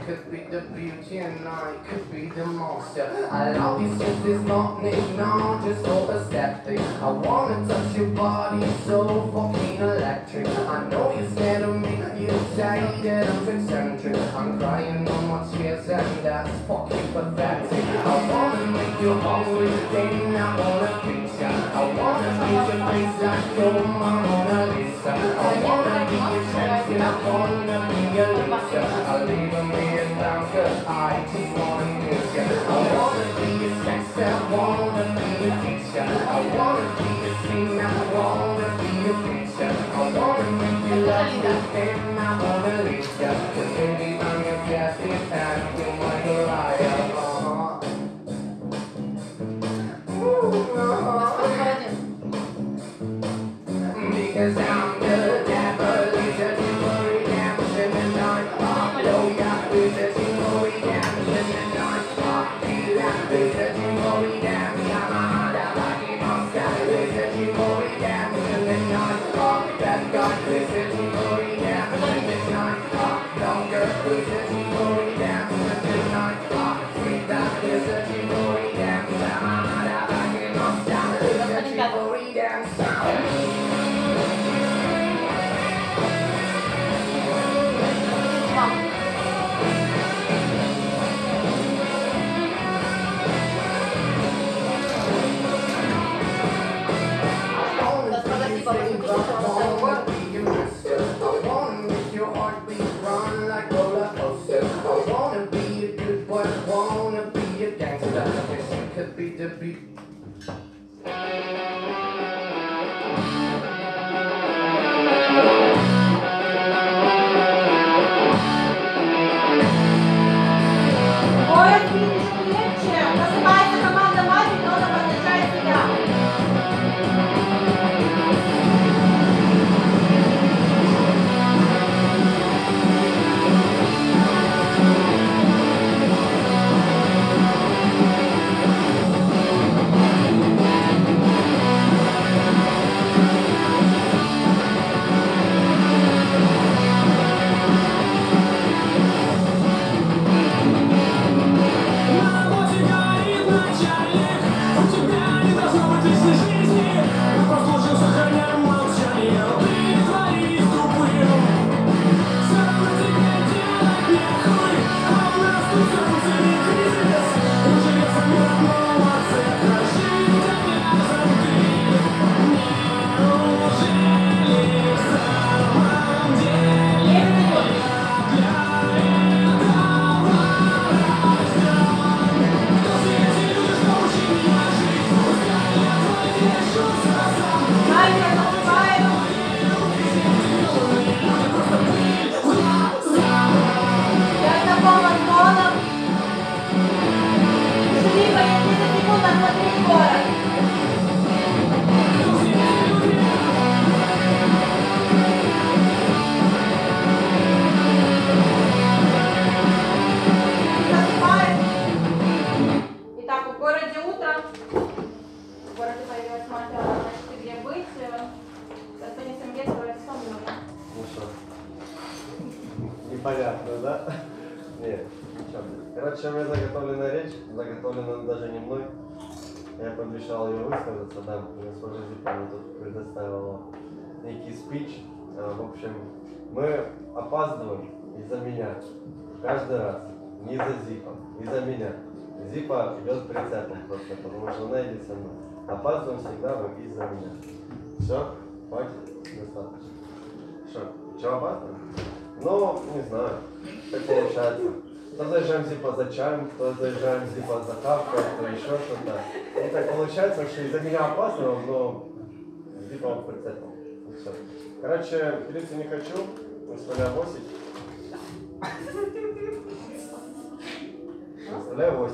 could be the beauty and I could be the monster. I love you since this morning, no, just overstepping. I wanna touch your body, so fucking electric. I know you're scared of me, you say that I'm eccentric. I'm crying no more tears and that's fucking pathetic. I wanna make you hungry, then I wanna beat ya. I wanna beat your face like your Mona Lisa. I wanna be your champion, I wanna be your loser. I'll leave a million down cause I just wanna miss ya. I wanna be your sex, I wanna be your teacher. I wanna be your singer, I wanna be your preacher. I wanna make you love me, then I wanna leave ya. Cause baby I'm your captain and you're my Goliath. Because I'm the devil, you're searching for redemption and I'm hallelujah. We're searching for redemption and I'm hallelujah. We're searching for redemption, I'm a fucking monster. We're searching for redemption and I'm that God. We're searching for redemption and I'm longer. We're searching for redemption and I'm free that. We're searching for redemption, I'm a fucking monster. We're searching for redemption. Could be the beat. Непонятно, да? Нет, ничего. Короче, у меня заготовленная речь, заготовлена даже не мной. Я помешал ее высказаться, да, госпожа Зипа мне тут предоставила некий спич. В общем, мы опаздываем из-за меня каждый раз. Не из-за Зипа, из-за меня. Зипа идет прицепом просто, потому что она идет со мной. Опаздываем всегда из-за меня. Все, хватит, достаточно. Что, опаздываем? Ну, не знаю, как получается. То заезжаем типа за чаем, то заезжаем типа за кавкой, то еще что-то. И так получается, что из-за меня опаздываем, но типа прицепом. Все. Короче, пилиться не хочу, выставляю 8. Выставляю 8.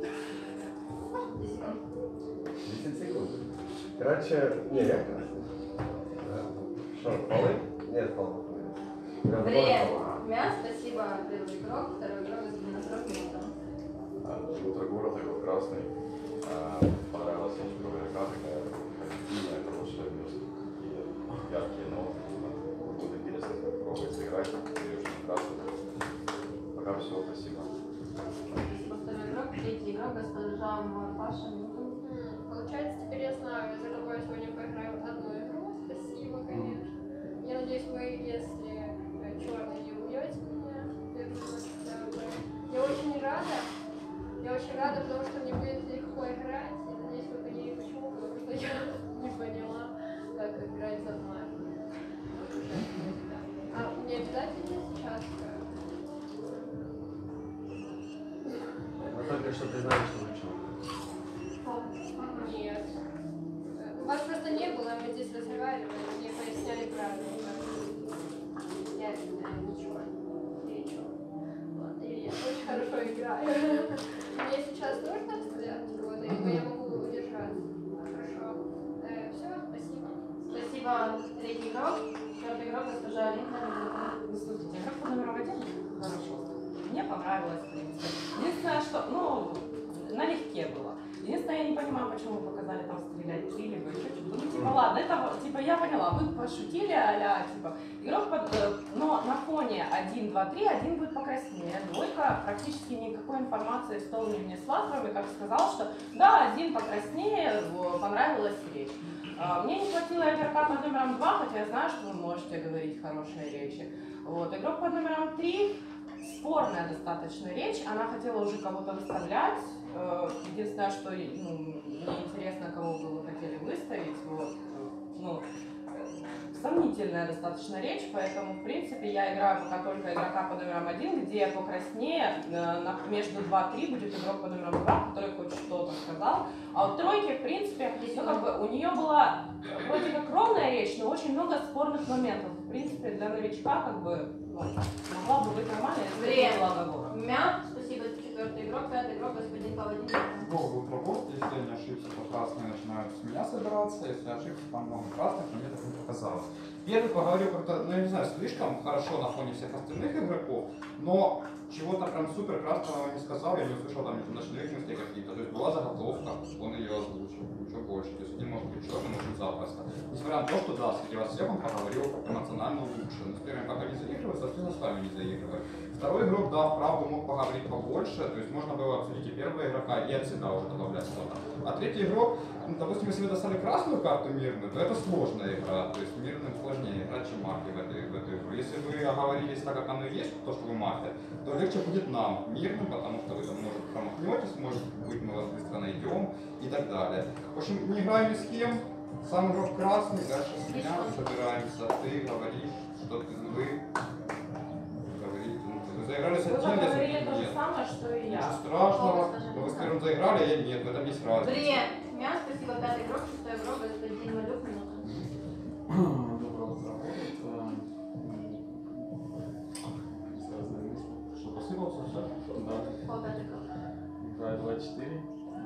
10 секунд. Короче, не, я красный. Что, полы? Нет, полы. Время. Спасибо. Первый игрок, второй игрок, на 40 минут. Утро города, город Красный. Понравилась очень игра, такая позитивная, хорошая, такие яркие ноты. Будет интересно попробовать сыграть. И очень прекрасно. Пока Пока все, спасибо. Спасибо, второй игрок. Третий игрок, госпожа Паша. Получается, теперь я знаю, за кого я сегодня поиграю одну игру. Спасибо, конечно. Я надеюсь, вы, если черный не убьете меня, я очень рада, потому что мне будет легко играть. Я надеюсь, вы поняли, почему, потому что я не поняла, как играть за магию. А мне обязательно сейчас? Но только что ты знаешь, что лучше. Нет. Вас просто не было, мы здесь разговаривали, мне поясняли правила. Я ничего. И я очень хорошо играю. Мне сейчас нужно взгляд, вот, и я могу удержаться. Хорошо. Все, спасибо. Спасибо, третий игрок. Четвертый игрок, госпожа Алина. Слушайте, игра под номером 1 хорошо. Мне понравилось, в принципе. Единственное, что, налегке было. Единственное, я не понимаю, почему вы показали там стрелять 3 либо еще что-то. Ну, типа, ладно, это, типа, я поняла, вы пошутили, а-ля, типа, игрок но на фоне 1, 2, 3, один будет покраснее, двойка практически никакой информации в стол не внесла, кроме как сказал, что да, один покраснее, понравилась речь. Мне не хватило игрока под номером 2, хотя я знаю, что вы можете говорить хорошие речи. Вот. Игрок под номером 3, спорная достаточно речь, она хотела уже кого-то выставлять. Единственное, что мне интересно, кого бы вы хотели выставить. Вот. Сомнительная достаточно речь, поэтому, в принципе, я играю пока только игрока под номером 1, где покраснее, между 2-3 будет игрок под номером 2, который хоть что-то сказал. А вот тройки, в принципе, у нее была вроде как ровная речь, но очень много спорных моментов. В принципе, для новичка, могла бы быть нормально, если бы была договор. Спасибо, четвертый игрок. Пятый игрок, господин Паладин. Долго работать, если я не ошибся, то красные начинают с меня собираться, если я ошибся, там много красных, но мне так не показалось. Первый поговорил как-то, я не знаю, слишком хорошо на фоне всех остальных игроков, но чего-то прям супер красного не сказал, я не услышал там ночных мыслей каких-то, то есть была заготовка, он ее озвучил, ничего больше, то есть один может быть черным очень запросто. Несмотря на то, что да, среди вас всех он поговорил эмоционально лучше, но с первым пока не заигрывает, соответственно, с вами не заигрывает. Второй игрок, да, вправду мог поговорить побольше, то есть можно было обсудить и первого игрока, и от себя уже добавлять что-то. А третий игрок, допустим, если вы достали красную карту мирную, то это сложная игра, то есть мирным сложнее играть, чем мафия в эту игру. Если вы оговорились так, как оно и есть, то, что вы мафия, то легче будет нам, мирным, потому что вы там, может, промахнетесь, может быть, мы вас быстро найдем и так далее. В общем, не играем ни с кем, сам игрок красный, дальше с меня собираемся, ты говоришь, что вы говорите, вы заиграли с Вы одним, говорили то же самое, что и я. ничего страшного, но вы с первым заиграли, а я нет, в этом есть разница. Время. Спасибо, пятый игрок. Шестой игрок, господин Малюк. Доброе утро. Что, посыпался все? Да. Пятый игрок. Играю 24.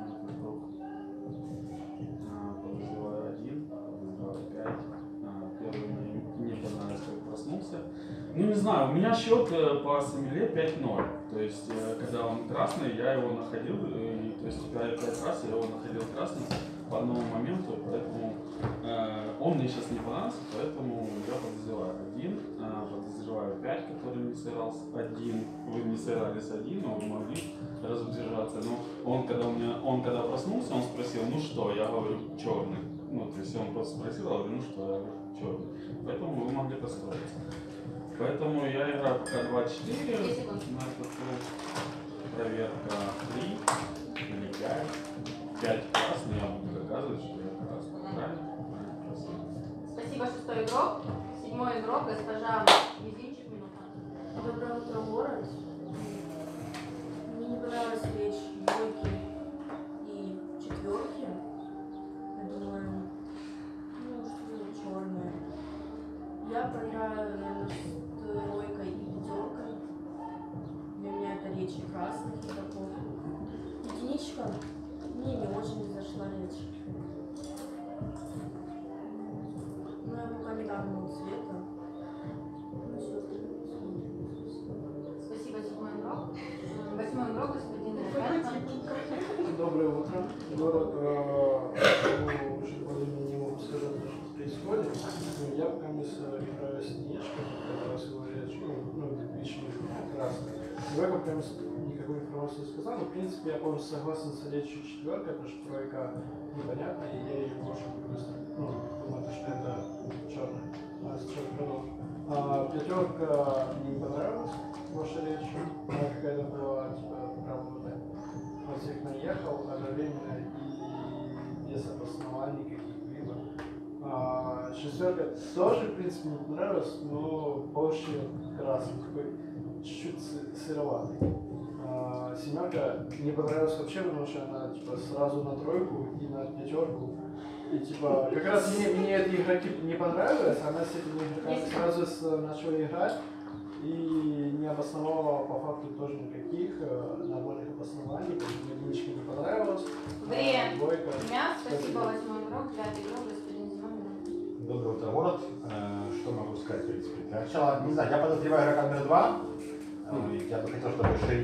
Подозреваю 1. Подозреваю 5. Первый мне не понравился, как проснулся. Ну не знаю, у меня счет по Самиле 5-0. То есть, когда он красный, я его находил, то есть 5 раз я его находил красным по одному моменту, поэтому он мне сейчас не понравился, поэтому я подозреваю 1, подозреваю 5, который не сыгрался 1. Вы не сыгрались 1, но вы могли разудержаться. Но он когда проснулся, он спросил, ну что, я говорю, черный. Ну, то есть он просто спросил, я говорю, ну что, я говорю, черный. Поэтому вы могли построиться. Поэтому я играю пока 2-4 на этот круг. Проверка 3 или 5. 5 красный, я буду доказывать, что я красный. Правильно? Красный. Спасибо, шестой игрок. Седьмой игрок, госпожа Мизинчик, минута. Доброе утро, город. Мне не понравилась речь двойки и четверки. Я думаю, что-то черное. Я проиграю, наверное, с тройкой и пятеркой. Для меня это речь красных игроков. Единичка. Мне не очень зашла речь. Но я пока не данного цвета. Ну, все Спасибо, седьмой игрок. Восьмой игрок, господин Ребятко. Доброе утро. Город очень более-менее не могу сказать, что происходит. Я пока играю с Снежкой, которая свою речь, лично красная. Давай прям никакой информации не сказал, но в принципе я полностью согласен с речью четверка, потому что тройка непонятна, и я ее больше быстро, ну, думаю, что это черная, а сейчас продолжу. Пятерка мне не понравилась, ваша речь, она какая-то была, типа, прям вот так, на всех наехал, одновременно и без обоснований каких-либо. Шестерка тоже, в принципе, не понравилась, но больше красный, такой чуть-чуть сыроватый. Семерка не понравилась вообще, потому что она типа сразу на тройку и на пятерку. И типа как раз мне эти игроки не понравились, она с этими игроками сразу начала играть и не обосновала по факту тоже никаких нормальных обоснований, поэтому единичка не понравилась. Время. Двойка. Спасибо, 8-й игрок, 9-й игрок, господин Зимон. Доброе утро, город. Что могу сказать, в принципе? Для начала, не знаю, я подозреваю игрока номер 2. Я бы хотел,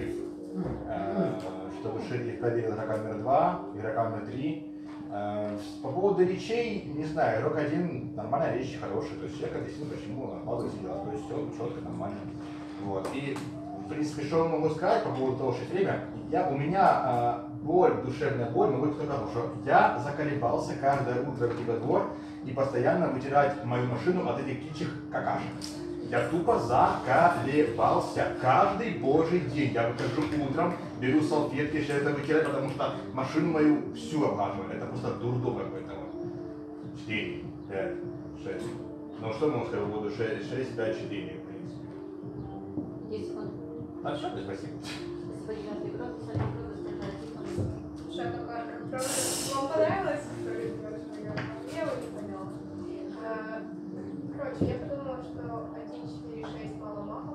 чтобы шериф проверил игрока номер 2, игрока номер 3. По поводу речей, не знаю, игрок 1 нормальная речь, хорошая, то есть человек объяснил, почему откладывается дела, то есть все четко, нормально. Вот. И, в принципе, что я могу сказать по поводу того, что время, у меня боль, душевная боль, могу только потому, что я заколебался каждое утро идти во двор и постоянно вытирать мою машину от этих птичьих какашек. Я тупо заколебался. Каждый божий день я выхожу утром, беру салфетки, все это вытираю, потому что машину мою всю обхаживаю. Это просто дурдом какой-то. 4, 5, 6. Ну что можно сказать по поводу 6, 5, 4, в принципе. 10 секунд. А все, спасибо. Спасибо, 9-й игрок, 10-й игрок, господин Зимон. Что такое? Вам понравилось? Я его не поняла. Короче, я подумала, что 1, 4, 6 мало махов.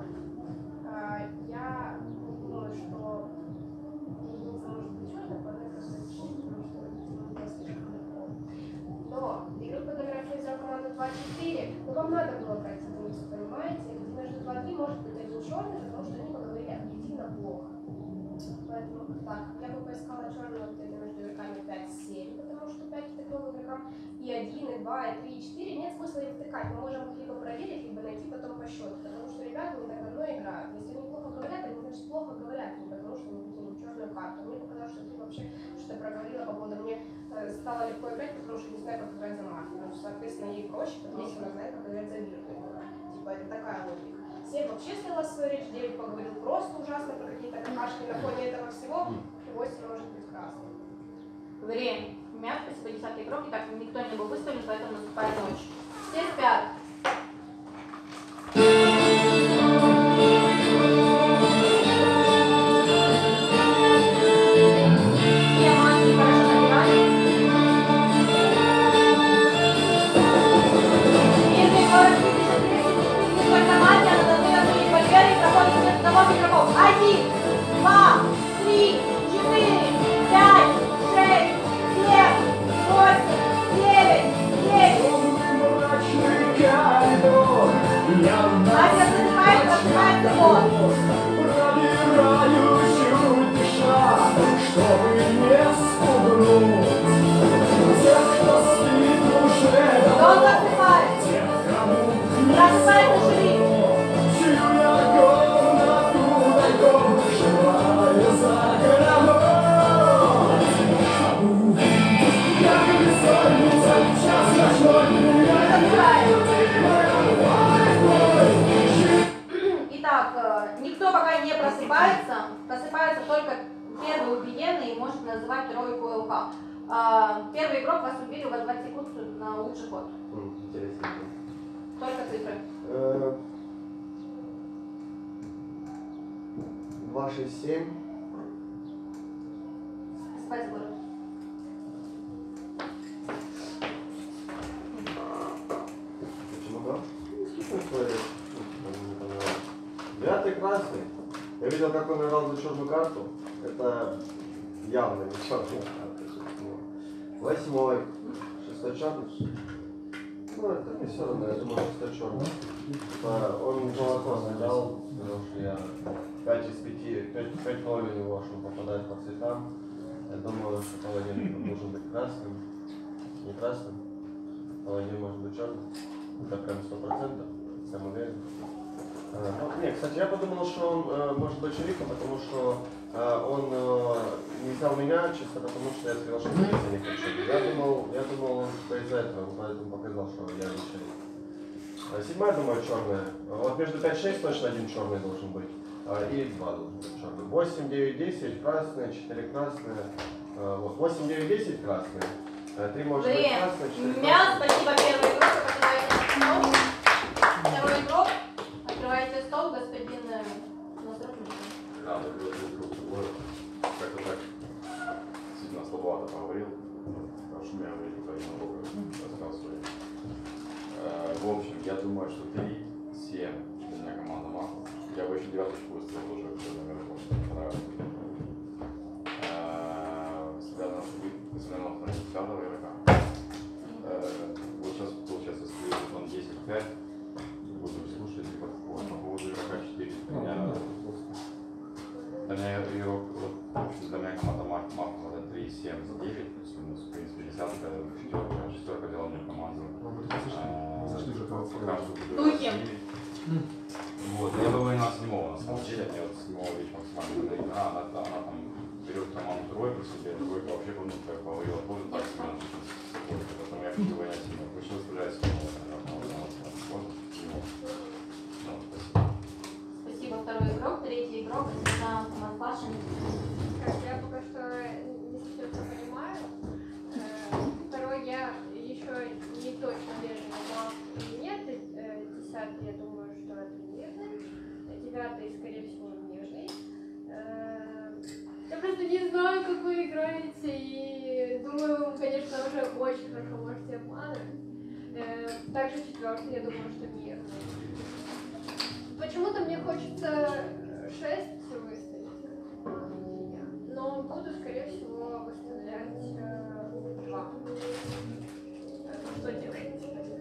Я думала, что единица может быть черная, но она просто решит, потому что это слишком легко. Но игрок под номером 6 взял команду 2-4, но вам надо было брать единицу, понимаете? Между 2-3 может быть один черный, потому что они поговорили объективно плохо. Поэтому так, я бы поискала черного где-то между игроками 5-7, потому что 5 это к новым игрокам и 1, и 2, и 3, и 4 нет смысла их втыкать. Мы можем их либо проверить, либо найти потом по счету, потому что ребята не так давно играют. Если они плохо говорят, они значит плохо говорят, не потому что мы выкинули черную карту. Мне показалось, что ты вообще что-то проговорила по поводу. Мне стало легко играть, потому что не знаю, как играть за Марку. Ну, соответственно, ей проще, потому что она знает, как играть за Вирту. Типа, это такая логика. 7 вообще сняла свою речь, 9 поговорил просто ужасно про какие-то какашки. На фоне этого всего 8 может быть красным. Время. Спасибо, 10-й игрок. Итак, никто не был выставлен, поэтому наступает ночь. Все спят. Один, два, три, 4, 5, 6, 7, 8, 9, 10. Настя занимает, раскрывается год. Чтобы не спугнуть тех, кто спит уже. Он засыпает. Просыпается шериф. Чью я комнату тайком, желая за головой. Я как бессонница, час ночной. Итак, никто пока не просыпается. Просыпается только первый убиенный и может называть тройку ЛК. Первый игрок вас убили, у вас 20 секунд на лучший ход. Интересно. Только цифры. 2, 6, 7. Спать город. Почему да? Девятый красный. Я видел, как он играл за черную карту. Это явно не черная карта. 8, 6 черный. Ну, это не все равно, я думаю, 6 черный. Он молоко сыграл, потому что я 5 из 5, 5 0 у него, что он попадает по цветам. Я думаю, что паладин должен быть красным, не красным. Паладин может быть черным. Это прям 100%, сам уверен. Нет, кстати, я подумал, что он может быть шерифом, потому что он не взял меня чисто потому, что я сказал, что я не хочу. Я думал, он из-за этого, поэтому показал, что я не шериф. Седьмая, думаю, черная. Вот между 5-6 точно один черный должен быть. И 2 должен быть черный. 8, 9, 10 красные, 4 красные. Вот. 8, 9, 10 красные. 3 может быть красные, 4 красные. Мяс, спасибо, первый игрок, открываете стол. Второй игрок, открываете стол, господин Назаров. Да, друг другой. Как-то так сильно слабовато поговорил. Потому что я говорил, Украина Бога рассказывает. В общем, я думаю, что 3-7 для меня команда Маха. Я бы еще девяточку выставил уже, наверное, потому что мне понравилось. Связано с 5-го игрока. Вот сейчас, получается, если он 10-5, буду слушать, по поводу игрока 4. Для меня игрок, для меня команда Маха 3-7-9, в принципе, 10-ка, 4-ка делала мне команду. Зашли уже по Духи. Вот, я бы на 7-го, на самом деле, мне вот 7-го вещь максимально игра, она там берет команду тройку себе, тройка вообще поварила тоже так себе, поэтому я хочу война 7-го. Вы что выставляете 7-го, Спасибо, второй игрок, третий игрок, это Манфашин. Я пока что не совсем все понимаю. Второй я еще не точно уверена, маг или нет. 10-й, я думаю, что это мирный. 9-й, скорее всего, мирный. Я просто не знаю, как вы играете, и думаю, вы, конечно, уже очень хорошо можете обманывать. Также 4-й, я думаю, что мирный. Почему-то мне хочется 6 выставить, но буду, скорее всего, выставлять 2. Что делать?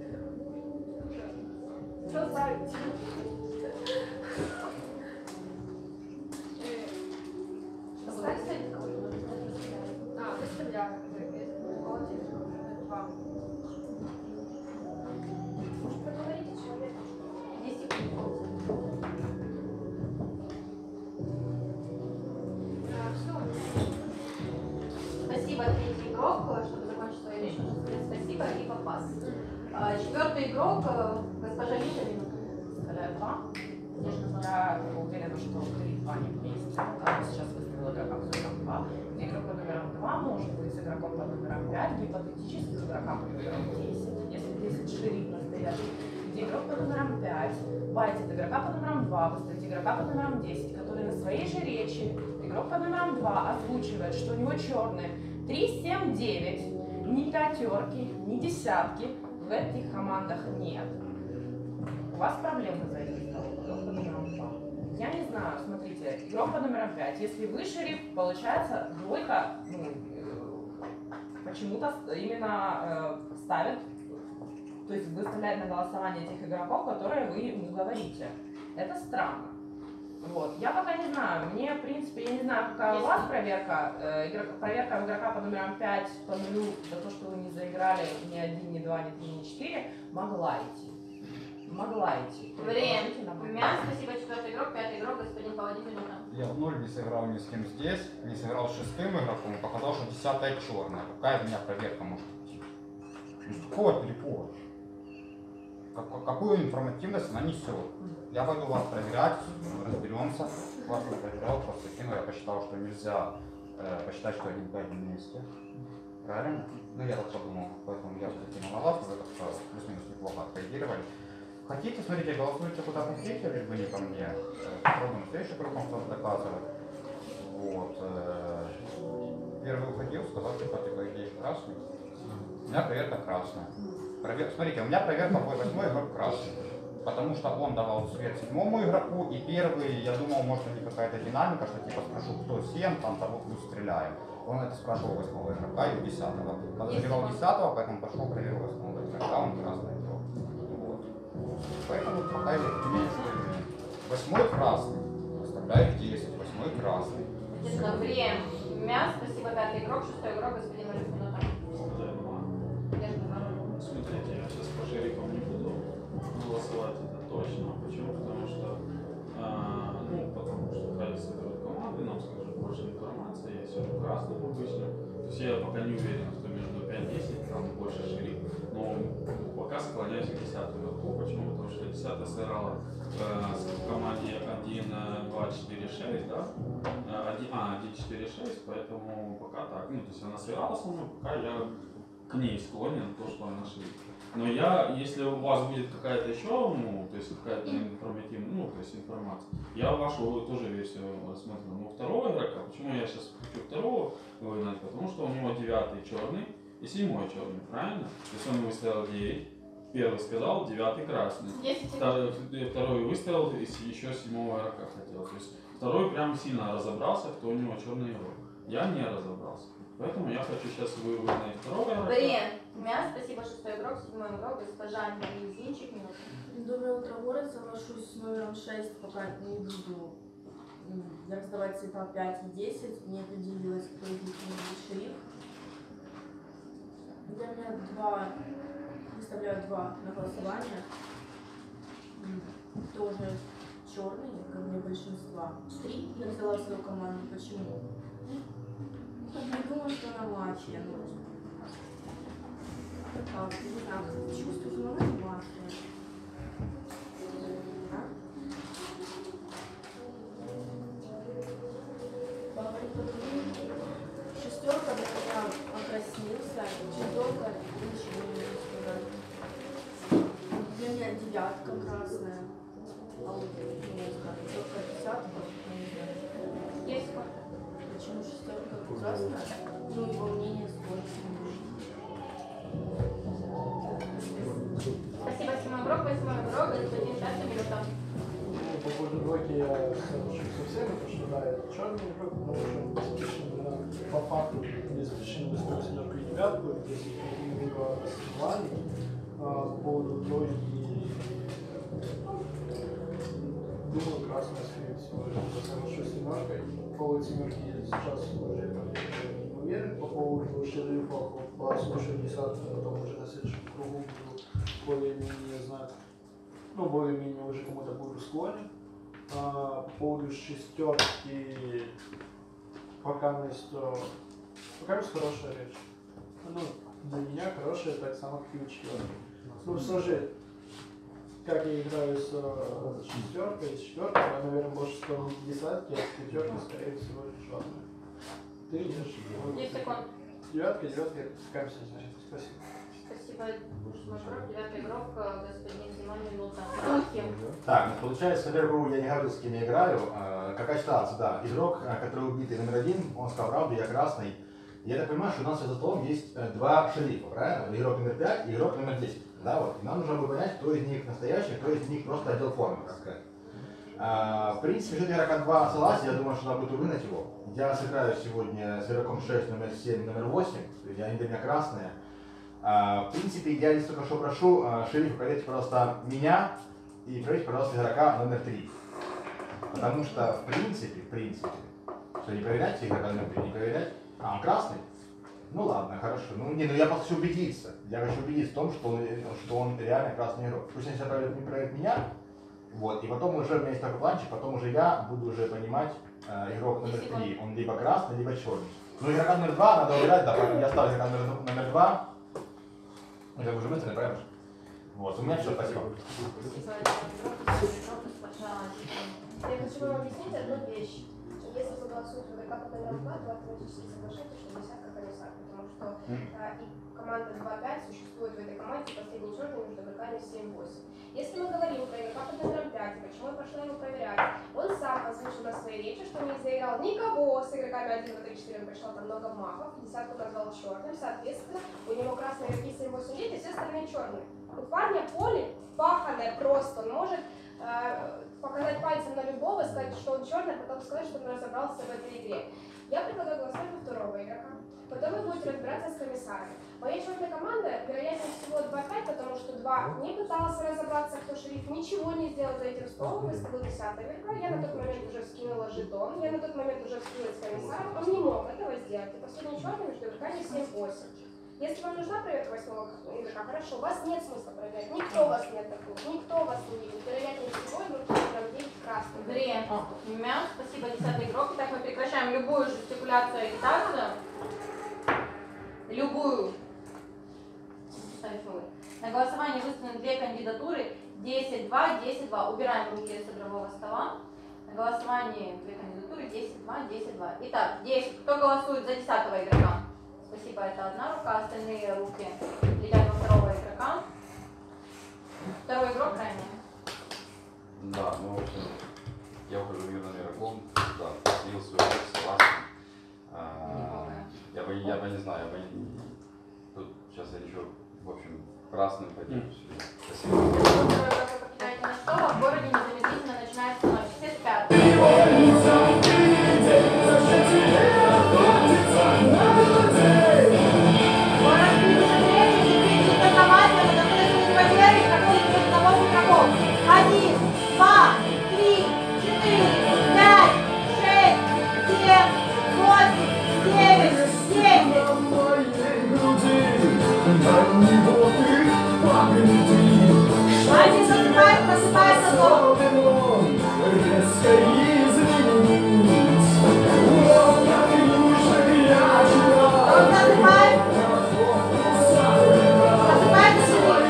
Что ставить? Выставляю. Молодец, 2. Поговорите с человеком. 10 секунд. Спасибо, третий игрок, чтобы закончить свою речь, нужно сказать спасибо и попас. Четвертый игрок, госпожа Лиза, минута. Составляю 2. Я уверена, что 3-2 не вместе. Сейчас выставила игрока под номером 2. Где игрок под номером 2 может быть с игроком под номером 5, гипотетически с игроком под номером 10, если 10 шериф настоящий. Где игрок под номером 5 байтит игрока под номером 2, выставить игрока под номером 10, который на своей же речи игрок под номером 2 озвучивает, что у него черные 3, 7, 9, ни пятерки, ни десятки в этих командах нет. У вас проблемы за этим столом, игрок под номером 2. Я не знаю, смотрите, игрок под номером 5, если вы шериф, получается двойка, почему-то именно ставит, то есть выставляет на голосование тех игроков, которые вы ему говорите. Это странно. Вот. Я пока не знаю, мне, в принципе, я не знаю, какая у вас проверка. Проверка игрока под номером 5 по нулю за то, что вы не заиграли ни 1, ни 2, ни 3, ни 4, могла идти. Могла идти. Время. Мяс, спасибо, четвертый игрок, пятый игрок, господин Паладин, минута. Я в 0 не сыграл ни с кем здесь, не сыграл с 6-м игроком, показал, что 10-я черная. Какая у меня проверка может идти? Какого перепора? Какую информативность она несет? Я пойду вас проверять, разберемся. Вас не проверял, просто кинул, я посчитал, что нельзя посчитать, что 1-5 вместе. Правильно? Ну я так подумал, поэтому я закинул на вас, вы как-то плюс-минус неплохо отреагировали. Хотите, смотрите, голосуйте куда хотите, лишь бы не ко мне. Попробуем следующий круг вам что-то доказывать. Вот. Первый уходил, сказал, что по идее красный. У меня проверка красная. Смотрите, у меня проверка по 8-й игрок красный. Потому что он давал цвет 7-му игроку, и первый, я думал, может быть какая-то динамика, что типа спрошу, кто 7, там того плюс стреляем. Он это спрашивал 8-го игрока и 10-го. Подозревал 10-го, поэтому пошел проверил 8-го игрока, он красный игрок. Вот. Поэтому пока я имею свой вид. 8-й красный. Оставляю 10, 8-й красный. Время. Мяс, спасибо, пятый игрок, шестой игрок, господин Олег, минута. Смотрите, я сейчас по шерифам не буду голосовать, это точно. Почему? Потому что красных обычно. То есть я пока не уверен, что между 5-10 там больше шериф. Но пока склоняюсь к 10-ю игроку. Почему? Потому что 10-я сыграла в команде 1-2-4-6, да? 1-4-6, поэтому пока так. Ну, то есть она сыграла со мной, пока я к ней склонен, то, что она шериф. Но я, если у вас будет какая-то еще, ну, то есть какая-то информативная, ну, то есть информация, я вашу тоже версию рассмотрел. Но второго игрока, почему я сейчас хочу второго выгнать? Потому что у него 9-й черный и 7-й черный, правильно? То есть он выставил 9, первый сказал, 9-й красный. Второй выставил и еще 7-го игрока хотел. То есть второй прям сильно разобрался, кто у него черный игрок. Я не разобрался. Поэтому я хочу сейчас выгнать второго игрока. Спасибо, 6-й игрок, 7-й игрок, госпожа Зинчик, минуту. Доброе утро, город. Соглашусь с номером 6, пока не буду раздавать цвета 5 и 10. Не определилась, кто из них будет шериф. Для меня выставляю 2 на голосование. Тоже черный, как для большинства. 3 я взяла в свою команду. Почему? Не думаю, что она мафия. Не знаю, чувствую, что она мафия. Шестерка для меня покраснился, четверка ничего не могу сказать. Для меня 9-ка красная, а вот четверка 10-ка, не знаю. Есть. Почему шестерка красная? Ну, его мнение сходится. Спасибо, 7-й игрок, 8-й игрок, господин Шастер, минута. По поводу двойки я соглашусь со всеми, потому что да, это черный игрок, потому что он обеспечен, по факту обеспечен выстроил 7-ку и 9-ку, здесь немного соревнований. По поводу тройки, думаю, красная, скорее всего, я соглашусь с 7-кой. По поводу 7-ки сейчас уже не уверен, по поводу шерифа, послушаю 10-ку, потом уже на следующем кругу буду более-менее знать. Ну, более-менее уже кому-то буду склонен. По поводу шестерки, пока есть хорошая речь. Ну, для меня хорошая, так само как и у четверки. Ну, сложи, как я играю с шестеркой, с четверкой, я, наверное, больше склонен к десятке, а с пятеркой, скорее всего, черная. Ты видишь? 10 секунд. 9-ка, капся, значит. Спасибо. Спасибо, 9-й игрок, господин Зимон, минута. Так, ну, получается, во-первых, я не говорил, с кем я играю. Какая ситуация, да. Игрок, который убитый номер 1, он сказал правду, я красный. Я так понимаю, что у нас за столом есть 2 шерифа, правильно? Игрок номер 5 и игрок номер 10. Да, вот. И нам нужно было понять, кто из них настоящий, кто из них просто отдел формы, так сказать. В принципе, что игрока 2 согласен, я думаю, что надо будет выгнать его. Я сыграю сегодня с игроком 6, номер 7, номер 8, они для меня красные. В принципе, я здесь только что прошу шерифа, проверьте, пожалуйста, меня и проверьте, пожалуйста, игрока номер 3. Потому что, в принципе, что не проверяйте игрока номер 3, не проверять. А, он красный? Ну ладно, хорошо. Ну я просто хочу убедиться. Я хочу убедиться в том, что он реально красный игрок. Пусть он сейчас проверит меня, вот, и потом уже у меня есть такой планчик, потом уже я буду уже понимать игрок номер 3. Он либо красный, либо черный. Ну, игрока номер 2 надо убирать, да, я ставлю игрока номер 2. Это уже мысленно, правильно? Вот, у меня все, спасибо. Я хочу вам объяснить одну вещь. Если вы голосуете в ВК по номеру 2, то автоматически соглашаетесь, что 10-ка комиссар, потому что и команда 2-5 существует в этой команде, последний черный между игроками 7-8. Если мы говорим про игрока под номером 5, почему я пошла его проверять, он сам озвучил на своей речи, что не заиграл никого с игроками 1, 2, 3, 4, он пришел там много магов, 10-ку назвал черным, соответственно, у него красные игроки 7-8 лет, и все остальные черные. У парня поле паханное просто, он может показать пальцем на любого, сказать, что он черный, а потом сказать, что он разобрался в этой игре. Я предлагаю голосовать за второго игрока. Потом вы будете разбираться с комиссарами. Моя черная команда, вероятнее всего, 2-5, потому что 2 не пытался разобраться, кто шериф, ничего не сделал за этим столом, выставил 10-го игрока. Я на тот момент уже скинула жетон, я на тот момент уже скинулась с комиссаром, он не мог этого сделать. И последний черный между игроками 7-8. Если вам нужна проверка 8-го игрока, хорошо, у вас нет смысла проверять. Никто вас не атакует, никто вас не видит. Вероятнее всего, игрок номер 9 красный. Время. Мяу, спасибо, 10-й игрок. Итак, мы прекращаем любую жестикуляцию и агитацию. Любую. На голосование выставлены две кандидатуры. 10-2, 10-2. Убираем руки с игрового стола. На голосовании две кандидатуры. 10-2, 10-2. Итак, 10. Кто голосует за 10-го игрока? Спасибо, это одна рука. Остальные руки летят во второго игрока. Второй игрок крайне. Да, ну, в общем, я ухожу мирным игроком, да, слил свой игрок, согласен. Я бы не знаю, тут сейчас я ничего, в общем, красным поделюсь. Спасибо. Покидаете на стол, в городе незамедлительно начинается ночь. Все спят. Один, два, три, четыре, пять, шесть, семь, восемь, девять, десять. Один засыпает, просыпается дом. Он засыпает. Просыпается живой.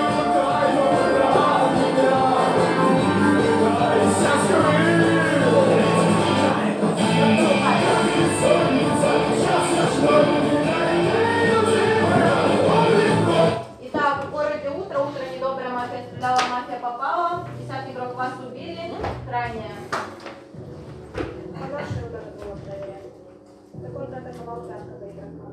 Итак, в городе утро недобрая мафия стреляла, мафия попала. 10-й игрок вас убили. Крайняя. А ваши удары было проверять. Так он атаковал 5-го игрока.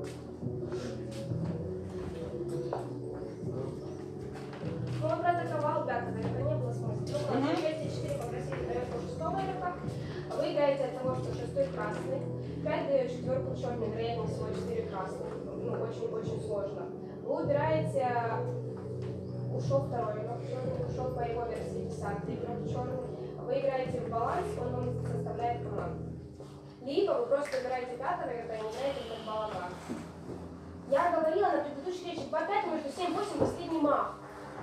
Ну, он проатаковал 5-го игрока, не было смысла. Ну, 6 и 4 попросили проверку 6-го игрока. Вы играете от того, что 6-й красный. 5 дает 4-ку черный, вероятнее всего 4 красный. Ну, очень-очень сложно. Вы убираете, ушел второй игрок черный, ушел по его версии 10-й игрок черный. Вы играете в баланс, он вам составляет команду. Либо вы просто убираете 5-го игрока и не знаете, как балаган. Я говорила на предыдущей встрече 2-5 между 7-8 последний маг.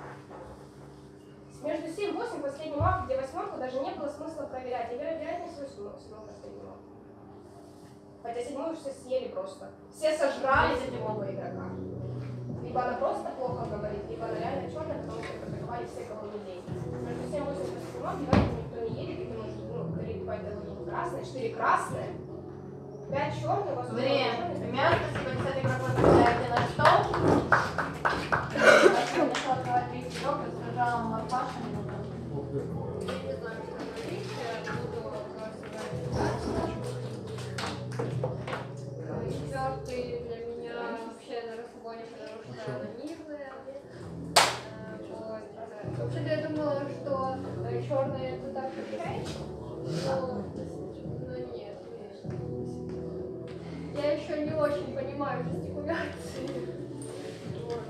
Между 7-8 последний маг, где 8-ку даже не было смысла проверять. И вероятнее всего 7-й последний маг. Хотя 7-ю все съели просто. Все сожрали 7-го игрока. Либо она просто плохо говорит, либо она реально черная, потому что атаковали все, кого не лезет. Между 7-8 последний маг, девайки никто не едет, потому что, говорит, поэтому красные, 4 красные, 5 черных, у вас Время. Мясо, спасибо, 10-й игрок возглавляете на стол. Начал открывать 3 игрок, рассказала Марфаша минуту. Не знаю, что говорить, буду Четвертый для меня вообще на расслабоне, потому что она нижняя. Вот. Вообще-то я думала, что черная это так и 6, но нет. Я еще не очень понимаю жестикуляции. Вот.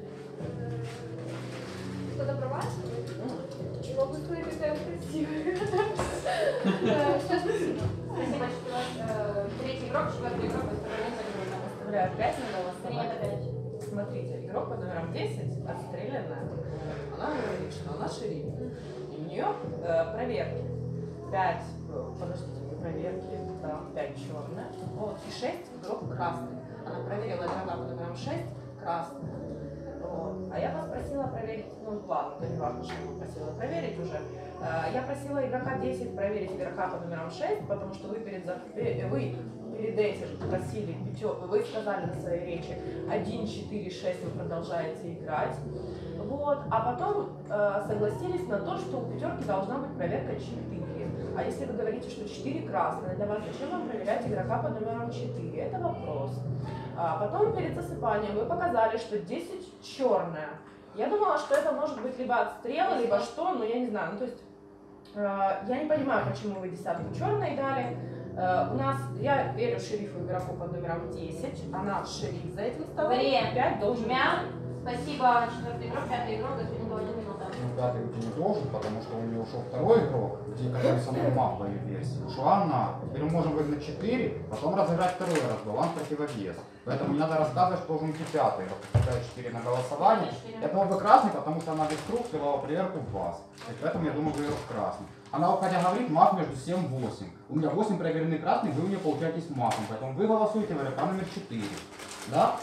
Что-то про вас? И могу сказать, какая красивая. Все, спасибо. Спасибо, третий игрок, 4-й игрок, Оставляю 5 на голосование. Принято 5. Смотрите, игрок под номером 10, отстрелянная. Она говорит, что она шериф. И у нее проверки. 5, подождите, не проверки, да, 5 черная. Вот, и 6 игрок красный. Она проверила игрока под номером 6, красный. Вот. А я вас просила проверить, ну ладно, то не важно, что я просила проверить уже. Я просила игрока 10 проверить игрока под номером 6, потому что вы перед этим просили, вы сказали на своей речи 1, 4, 6 вы продолжаете играть. Вот. А потом согласились на то, что у пятерки должна быть проверка 4. А если вы говорите, что 4 красные, для вас зачем вам проверять игрока под номером 4? Это вопрос. А потом перед засыпанием вы показали, что 10 черная. Я думала, что это может быть либо отстрел, либо что, но я не знаю. Ну, то есть я не понимаю, почему вы 10-ку черной дали. У нас, я верю шерифу игроку под номером 10, она шериф за этим столом. Время. 5 должен быть. Спасибо, 4-й игрок, 5-й игрок, господин 1 минута. ему пятый руки не должен, потому что у него ушел второй игрок, где который самой маг в версии. Ушла она. Теперь мы можем выиграть 4, потом разыграть второй раз, баланс противовес. Поэтому не надо рассказывать, что должен идти пятый. Поставить 4 на голосование. Я думал бы красный, потому что она без круг сливала проверку в вас. Поэтому я думаю, выиграл красный. Она, хотя говорит, маг между 7-8. У меня 8 проверенных красных, вы у нее получаетесь магом. Поэтому вы голосуете в РК номер 4. Да?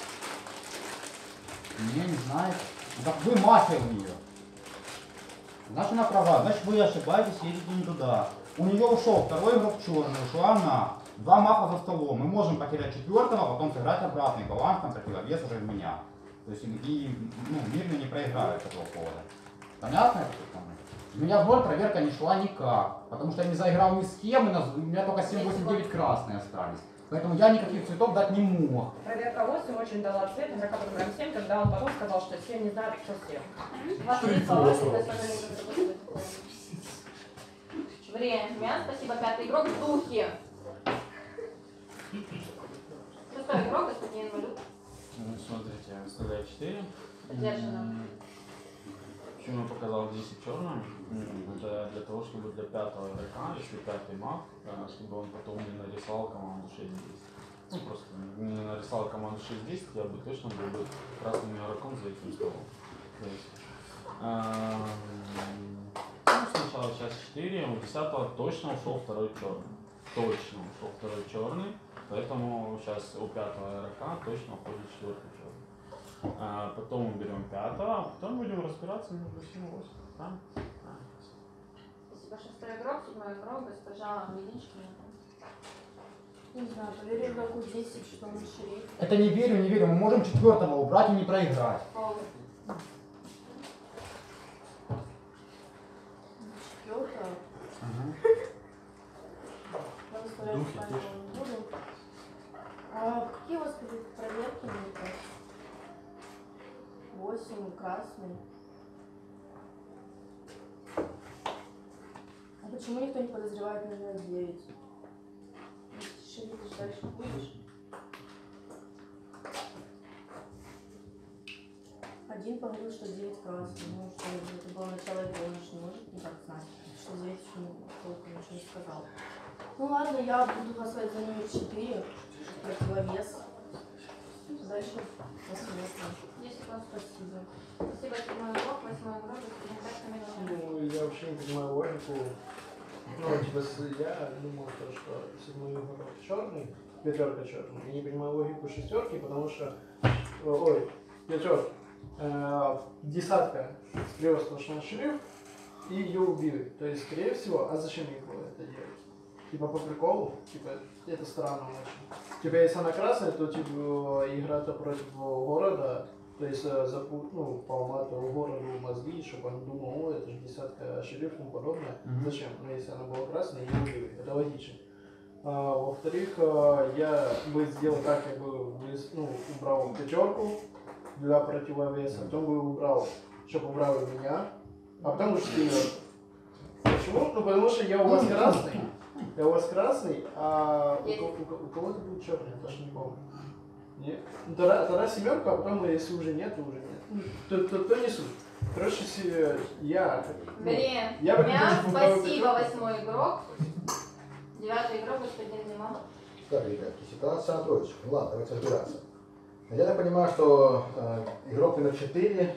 Не знаете. Так вы мафия у нее. Значит, она права. Значит, вы ошибаетесь, едете не туда. У нее ушел второй игрок черный, ушла она. 2 мафа за столом. Мы можем потерять 4-го, потом сыграть обратный баланс, там противовес уже в меня. То есть и мирно не проиграют этого повода. Понятно это? У меня в 0 проверка не шла никак. Потому что я не заиграл ни с кем, и у меня только 7, 8, 9 красные остались. Поэтому я никаких цветов дать не мог. Проверка 8 очень дала цвет, игрока под номером 7, когда он потом сказал, что 7 не знает, что 7. Время. Спасибо, пятый игрок. Духи. Шестой игрок, господин Инвалюк. Ну, смотрите, выставляю 4. Поддержано. Почему я показал 10 черным? Это для того, чтобы для пятого игрока, если пятый маг, чтобы он потом не нарисовал команду 6-10. Ну, просто не нарисовал команду 6-10, я бы точно был бы красным игроком за этим столом. То есть, сначала сейчас 4, у 10-го точно ушел второй черный. Точно ушел второй черный, поэтому сейчас у пятого игрока точно уходит 4-й черный. Потом мы берем 5-го, а потом будем разбираться между 7 и 8. Да? Спасибо, шестой игрок, седьмой игрок, госпожа Медичкина. Не знаю, поверю игроку 10, что он шериф. Это не верю, не верю. Мы можем 4-го убрать и не проиграть. Четвертого. Духи тоже. Какие у вас проверки? 8, красный. А почему никто не подозревает номер 9? Шериф, ты же дальше будешь? Один поговорил, что 9 красный. Ну, что это было начало игры, он же не может никак знать, что 9 еще толком ничего не сказал. Ну ладно, я буду голосовать за номер 4, противовес. Дальше посмотрим. Спасибо. Спасибо, седьмой игрок, восьмой игрок, господин Пятый. Ну, я вообще не понимаю логику. Ну, типа, я думал, что седьмой игрок черный, пятерка черный. Я не понимаю логику шестерки, потому что, ой, пятерка, десятка слева сплошной шериф, и ее убили. То есть, скорее всего, а зачем ей было это делать? Типа по приколу, типа это странно очень. Типа если она красная, то типа игра-то против города, то есть поломать городу мозги, чтобы он думал, о, это же десятка шериф и тому подобное. Зачем? Ну если она была красная, ее убили. Это логично. Во-вторых, я бы сделал так, я бы убрал пятерку для противовеса, потом бы убрал, чтобы убрал меня, а потом уже четверку. Почему? Ну потому что я у вас красный. Я у вас красный, а у кого-то будет черный, я даже не помню. Нет? Ну, тогда семерка, а потом, если уже нет, то уже нет. То не суть. Короче, я... Время. Спасибо, восьмой игрок. Девятый игрок, господин Зима. Так, ребятки, ситуация на троечку. Ну ладно, давайте разбираться. Я так понимаю, что игрок номер 4,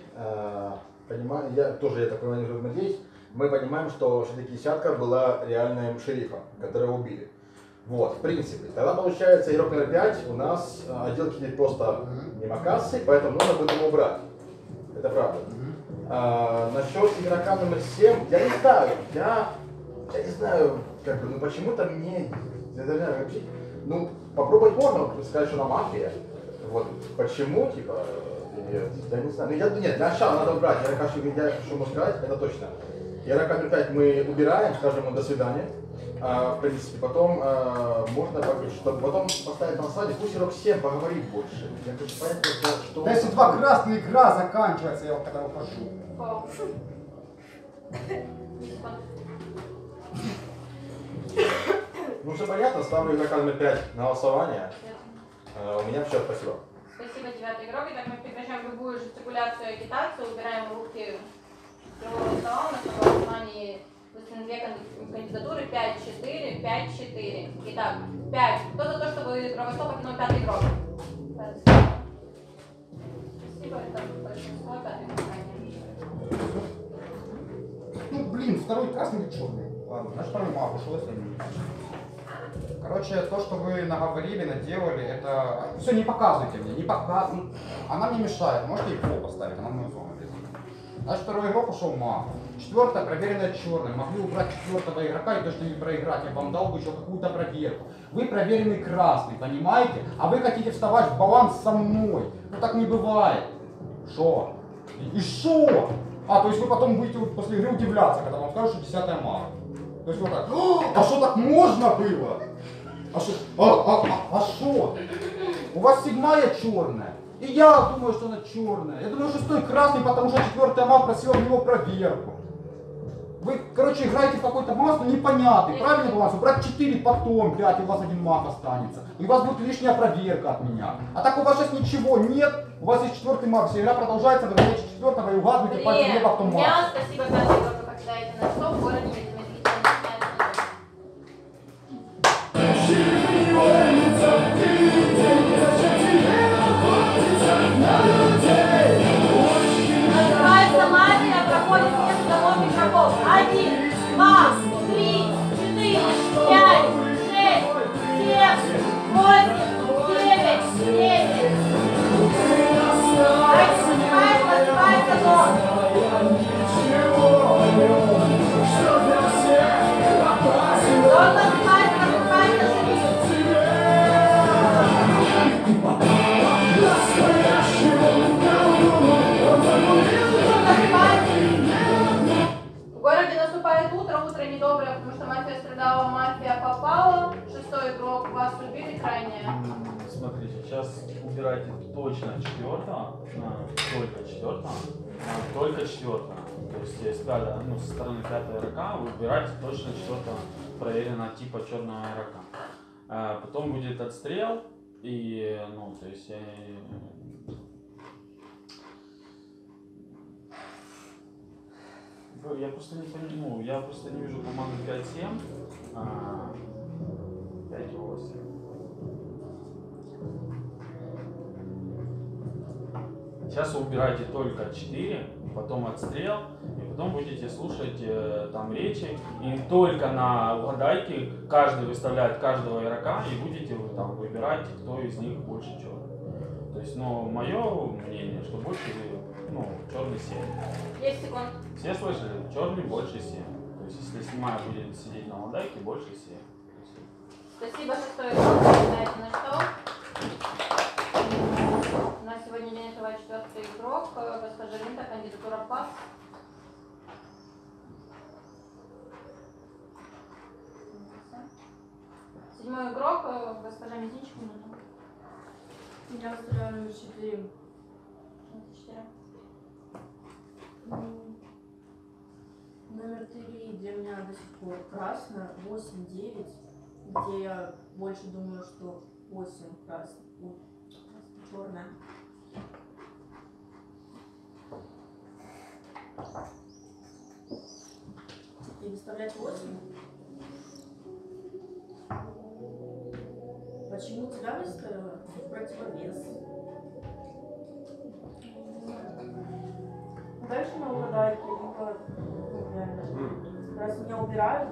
я так понимаю, игрок номер 10, мы понимаем, что все-таки десятка была реальным шерифом, которого убили. Вот, в принципе. Тогда получается игрок номер 5 у нас отделки не просто мимо кассы, поэтому нужно будет его убрать. Это правда. Насчет игрока номер 7, я не знаю, я не знаю, как бы, ну почему-то мне, я даже не знаю, ну попробовать можно, сказать, что она мафия. Вот почему, типа, я не знаю. Ну, нет, для начала надо убрать. Я что могу сказать, это точно. Игрока номер 5 мы убираем, скажем ему до свидания. В принципе, потом можно, чтобы потом поставить на слайде, пусть игрок 7 поговорит больше. Я хочу понять, что... Да если 2 красные игра заканчивается, я когда ухожу. Ну все понятно, ставлю игрока номер 5 на голосование. У меня все, спасибо. Спасибо, девятый игрок. Итак, мы прекращаем любую жестикуляцию и агитацию, убираем руки первого стола на голосовании выставлены две кандидатуры 5-4, 5-4. Итак, 5. Кто за то, чтобы игровой стол покинул пятый игрок? Спасибо, это большинство, пятый игрок. Ну, блин, второй красный или черный? Ладно, значит, второй маг ушел, если не. Короче, то, что вы наговорили, наделали, это... Все, не показывайте мне, не показывайте. Она мне мешает, можете его поставить, она в мою зону лезет. Значит, второй игрок ушел маг. Четвертая проверенная черной. Могли убрать четвертого игрока и то, что не проиграть, я вам дал бы еще какую-то проверку. Вы проверенный красный, понимаете? А вы хотите вставать в баланс со мной. Ну так не бывает. Шо? И шо? А, то есть вы потом будете после игры удивляться, когда вам скажут, что 10-я мага. То есть вот так, а что так можно было? А что? У вас 7-я черная. И я думаю, что она черная. Я думаю, 6-й красный, потому что 4-я маг просила в него проверку. Вы, короче, играете в какой-то баланс, но непонятный. Правильный баланс? Убрать 4 потом, 5, и у вас 1 маг останется. И у вас будет лишняя проверка от меня. А так у вас сейчас ничего нет. У вас есть 4-й маг, вся игра продолжается, вы берете 4-го и угадываете, пальцем либо кто маг. Спасибо, пятый игрок, вы покидаете наш стол в городе Называется магия, проходит несколько домов игроков. 1, 2, 3, 4, 5, 6, 7, 8, 9, 10. Называется дом. В городе наступает утро, утро недоброе, потому что мафия страдала, мафия попала. 6-й игрок, вас убили крайне. Смотрите, сейчас убирайте точно 4-го, только 4-го, только 4-го. То есть если ну, со стороны 5-го игрока вы убираете точно 4-го проверенного типа черного игрока. Потом будет отстрел и, ну, то есть я просто не понимаю, ну, я просто не вижу команду 5-7, 5-8. Сейчас вы убираете только 4, потом отстрел, и потом будете слушать там речи, и только на угадайке каждый выставляет каждого игрока, и будете вы там выбирать, кто из них больше черный. То есть, ну, мое мнение, что больше, ну, черный 7. 10 секунд. Все слышали? Черный больше 7. То есть, если снимая будет сидеть на угадайке, больше 7. Спасибо, 6-й игрок, покидаете наш стол. У нас сегодня день открывает 4-й игрок, госпожа Линта, кандидатура ПАС. Седьмой игрок, госпожа Мизинчик, минута. Я выставляю номер 4. 4. Номер 3 для меня до сих пор красно, 8-9, где я больше думаю, что 8 красно, черная. И выставлять 8. Почему тебя выставила? В противовес. Дальше на угадайке, либо, ну, реально, раз меня убирают,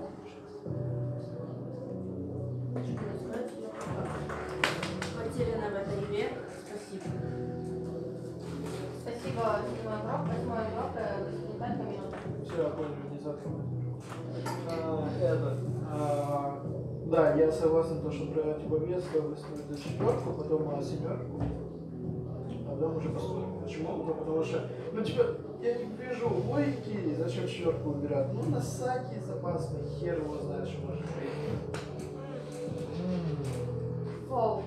потеряна в этой игре. Спасибо. Спасибо, 7-й игрок, 8-й игрок, госпожа минута. Все, я понял, внезапно. Да, я согласен, то, что противовес выставить до 4-ку, потом 7-ку, а потом уже посмотрим. Почему? Ну, потому что, ну, типа, я не вижу логики, зачем 4-ку убирать. Ну, на саке запасный, хер его знает, что может быть. Фол.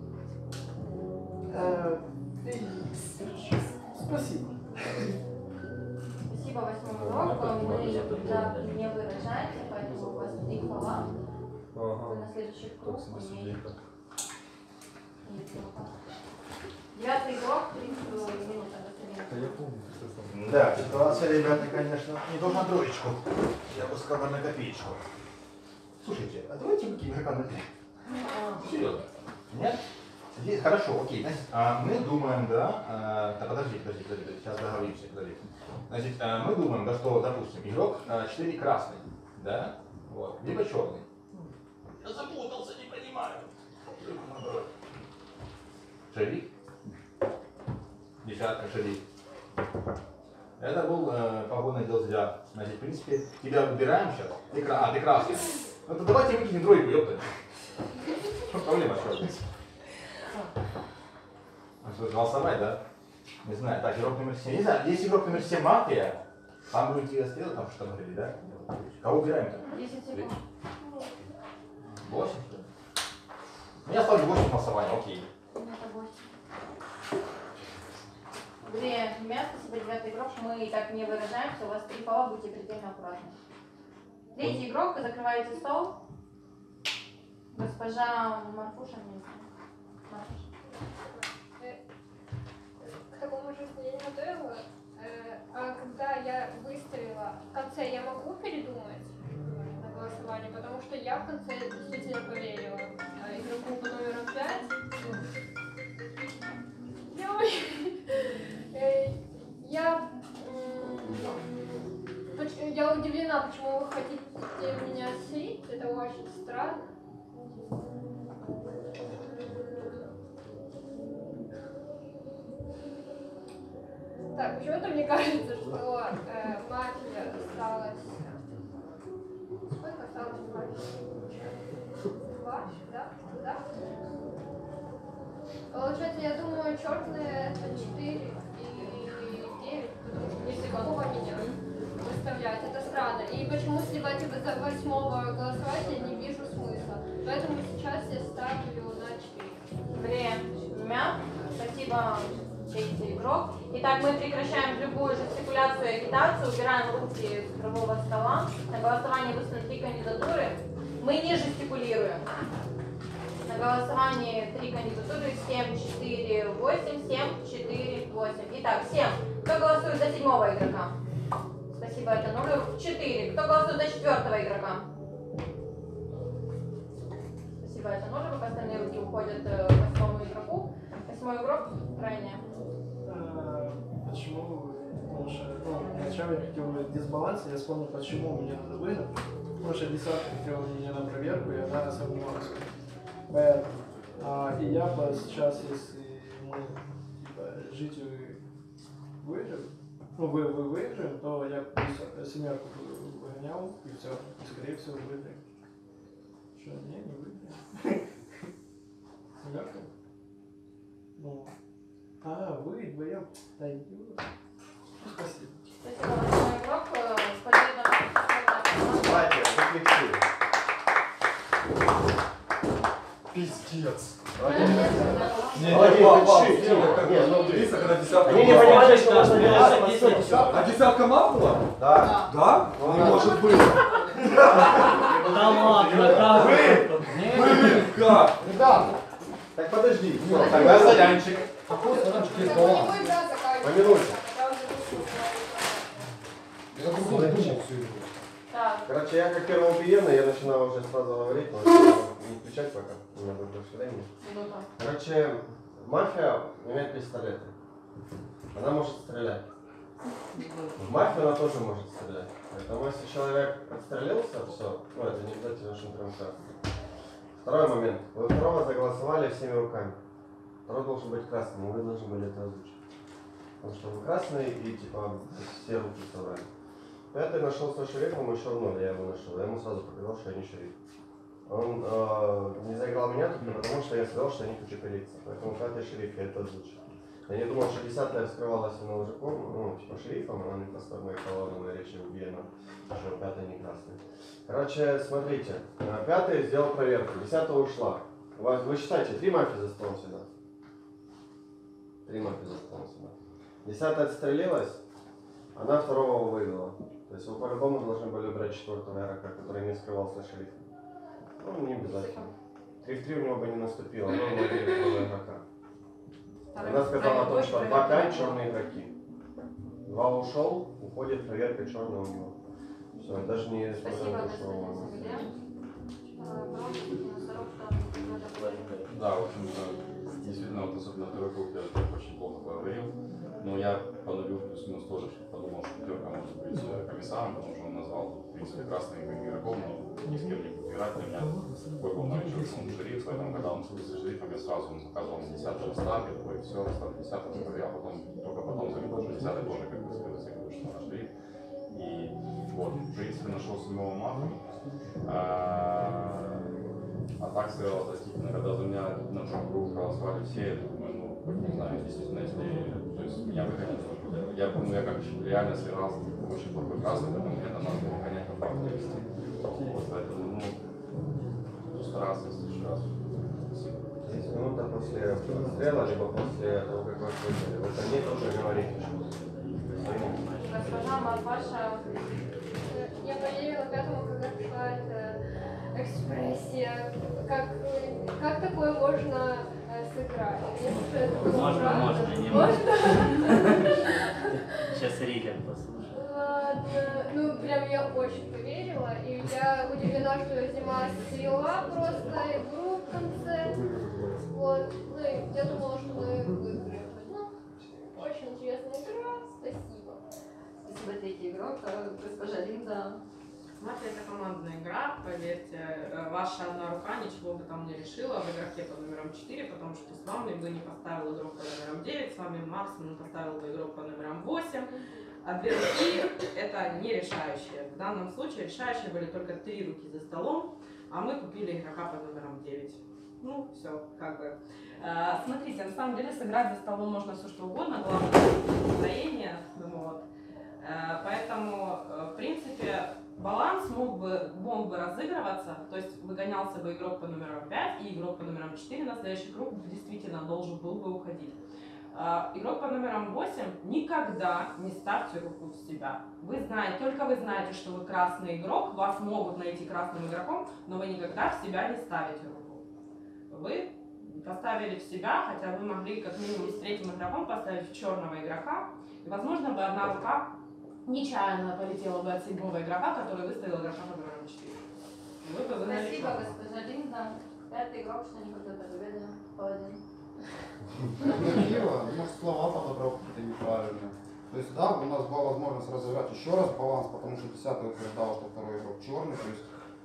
Спасибо. Спасибо, 8-й игрок. Мы да, не выражаете, поэтому у вас 3 фола. Вы на следующий круг умеете. 9-й игрок, 30 минут. Да, ситуация ситуация, ребята, конечно, не то на троечку. Я бы сказал на копеечку. Слушайте, а давайте выкинем игрока на 3. Серьезно? Нет? Здесь, хорошо, окей. Значит, мы думаем, да, подожди, сейчас договоримся, подожди. Значит, мы думаем, да, что, допустим, игрок 4 красный, да, вот, либо черный. Я запутался, не понимаю. Шериф. Десятка, шериф. Это был погонный отдел зря. Значит, в принципе, тебя выбираем сейчас. Ты красный. Ну то давайте выкинем тройку, ёпта. Что проблема, что? А что, голосовать, да? Не знаю. Так, игрок номер 7. Не знаю, если игрок номер 7 мафия, там будет тебе стрелы, там что говорили, да? Кого убираем-то? 10 секунд. 8, что ли? Ну, я ставлю 8 голосования, окей. Это 8. Где место, спасибо, 9 игрок, мы так не выражаемся, у вас 3 фола, будьте предельно аккуратны. 3-й игрок, вы закрываете стол. Госпожа Марфуша, мне К такому жесту я не готовила. А когда я выстрелила в конце, я могу передумать на голосование, потому что я в конце действительно поверила игроку по номеру 5. Я удивлена, почему вы хотите меня слить. Это очень странно. Так, почему-то мне кажется, что мафия осталась... Сколько осталось мафии? 2, да? Да? Получается, я думаю, черные это 4 и 9, потому что если какого меня выставлять, это странно. И почему сливать из 8-го голосовать я не вижу смысла. Поэтому сейчас я ставлю на 4. Время. Спасибо, третий игрок. Итак, мы прекращаем любую жестикуляцию и агитацию, убираем руки с игрового стола. На голосование выставлены 3 кандидатуры. Мы не жестикулируем. На голосовании 3 кандидатуры: 7, 4, 8, 7, 4, 8. Итак, 7. Кто голосует за 7-го игрока? Спасибо, это 0. 4. Кто голосует за 4-го игрока? Спасибо, это 0. Пока остальные руки уходят к 8-му игроку. 8-й игрок, крайне. Почему? Потому что вначале я хотел дисбаланс, я вспомнил, почему мне надо выиграть. Потому что 10-ка хотела меня на проверку, и она сомневалась. Поэтому. И я бы сейчас, если мы типа, жить выиграем, ну вы выиграем, то я семерку выгонял, и все, и скорее всего выиграем. Что, не выиграем? Семерка? Ну. Вы вдвоем. Да, спасибо. Спасибо, 8-й игрок. С победой. Давайте, рефлексируем. Пиздец. Они не понимали, что можно делать. А десятка мапнула? Да. Да? Не может быть. Да ладно, да. Как? Ребята, так подожди. Тогда Саянчик. По минуте. Короче, я как первоубиенный, я начинаю уже сразу говорить, но не включать пока, у меня будет больше времени. Короче, мафия имеет пистолеты. Она может стрелять. В мафию она тоже может стрелять. Поэтому если человек отстрелился, все, ну это не обязательно, что он прям красный. Второй момент. Вы второго заголосовали всеми руками. Второй должен быть красным, и вы должны были это озвучить. Потому что вы красный и типа все руки собрали. Пятый нашел свой шериф, ему еще в 0, я его нашел. Я ему сразу показал, что я не шериф. Он не заиграл меня только потому, что я сказал, что я не хочу пилиться. Поэтому пятый шериф, я это озвучил. Я не думал, что 10-я вскрывалась, она уже ну, типа шерифом, она не поставила колонну на речи убиена, что 5-й не красный. Короче, смотрите, 5-й сделал проверку, 10-я ушла. Вы считаете, 3 мафии за столом сюда? 3 мафии за столом сюда. 10-я отстрелилась, она второго вывела. То есть вы по-любому должны были убрать 4-го игрока, который не скрывался шерифом. Ну, не обязательно. 3 в 3 у него бы не наступило, но он убили второго игрока. Она сказала о том, что 2 черные игроки. 2 ушел, уходит проверка черного у него. Все, даже не Спасибо, ушел. Да, в общем-то, действительно, вот особенно второй круг я очень плохо поговорил. Но я понулил плюс-минус тоже, что подумал, что Петрка может быть комиссаром, потому что он назвал, в принципе, красных игроков, но ни с кем не будет играть. Для меня такой был новичок, он шериф, поэтому когда он вступил шерифом, я сразу он заказывал на 10-го старт, я такой, все, стал 10-го, я потом, только потом заметил, что 10-й тоже как бы сказать, что наш шериф. И вот, в принципе, нашел 7-го мафа. А так сказал, относительно, когда за меня на том кругу голосовали все, я думаю, ну, не знаю, действительно, если, то есть меня выгонят, я как реально сыграл очень плохой красный, поэтому мне там надо было гонять на факт вести. Вот, поэтому, ну, стараться в следующий раз. Спасибо. 10 минут после расстрела, либо после того, как вас вызвали. Вот они тоже говорите, что Госпожа Марфаша. Я поверила пятому, когда пришла эта экспрессия. Как такое можно сыграть? Если это было Можно, правда, можно, не можно. Сейчас Рика послушаем. Ладно, ну прям я очень поверила, и я удивлена, что Зима свела просто игру в конце. Вот, ну и я думала, что мы выиграем. Ну, очень интересная игра, спасибо. Спасибо, третий игрок, госпожа Линда. Мафия — это командная игра, поверьте, ваша одна рука ничего бы там не решила в игроке под номером 4, потому что с вами бы не поставил игрок под номером 9, с вами максимум поставил бы игрок под номером 8, а 2 руки — это не решающие. В данном случае решающие были только 3 руки за столом, а мы купили игрока под номером 9. Ну, все, как бы. Смотрите, на самом деле сыграть за столом можно все что угодно, главное настроение, вот. Поэтому, в принципе, баланс мог бы разыгрываться, то есть выгонялся бы игрок по номерам 5 и игрок по номерам 4 на следующий круг действительно должен был бы уходить. Игрок по номерам 8 никогда не ставьте руку в себя. Только вы знаете, что вы красный игрок, вас могут найти красным игроком, но вы никогда в себя не ставите руку. Вы поставили в себя, хотя вы могли как минимум с третьим игроком поставить в черного игрока, и возможно бы одна рука нечаянно полетела бы от 7-го игрока, который выставил игрока под номером 4. Спасибо, госпожа Линда. 5-й игрок, что они когда-то говорили, паладин. Кира, может, слова подобрал какие-то неправильные. То есть, да, у нас была возможность разыграть еще раз баланс, потому что 10-й утверждал, что второй игрок черный. То есть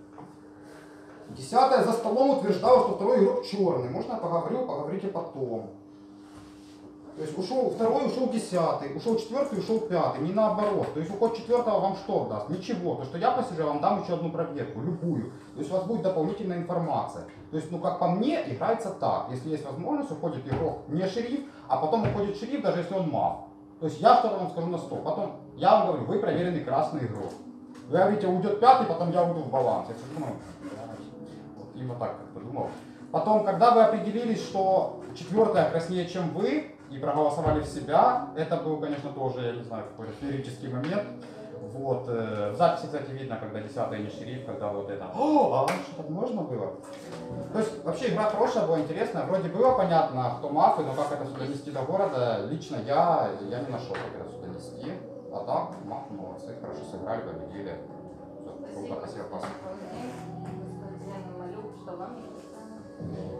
10-я за столом утверждала, что второй игрок черный. Можно я поговорю, поговорите потом. То есть второй ушел 10-й, ушел 4-й, ушел 5-й, не наоборот. То есть уход 4-го вам что даст? Ничего. То, что я посижу, я вам дам еще одну проверку, любую. То есть у вас будет дополнительная информация. То есть, ну как по мне, играется так. Если есть возможность, уходит игрок не шериф, а потом уходит шериф, даже если он маф. То есть я что-то вам скажу на 100. Потом я вам говорю, вы проверенный красный игрок. Вы говорите, уйдет 5-й, потом я уйду в баланс. Я думаю, вот именно так как-то думал. Потом, когда вы определились, что 4-я краснее, чем вы, и проголосовали в себя, это был, конечно, тоже, я не знаю, какой-то феерический момент. Вот. В записи, кстати, видно, когда 10-й не шериф, когда вот это «О, а что так можно было?» То есть, вообще, игра хорошая была, интересная. Вроде было понятно, кто мафы, но как это сюда нести до города, лично я не нашел, как это сюда нести. А так, мафы молодцы, хорошо сыграли, победили. Все, круто, спасибо, классно. Господин Малюк, что вам интересно?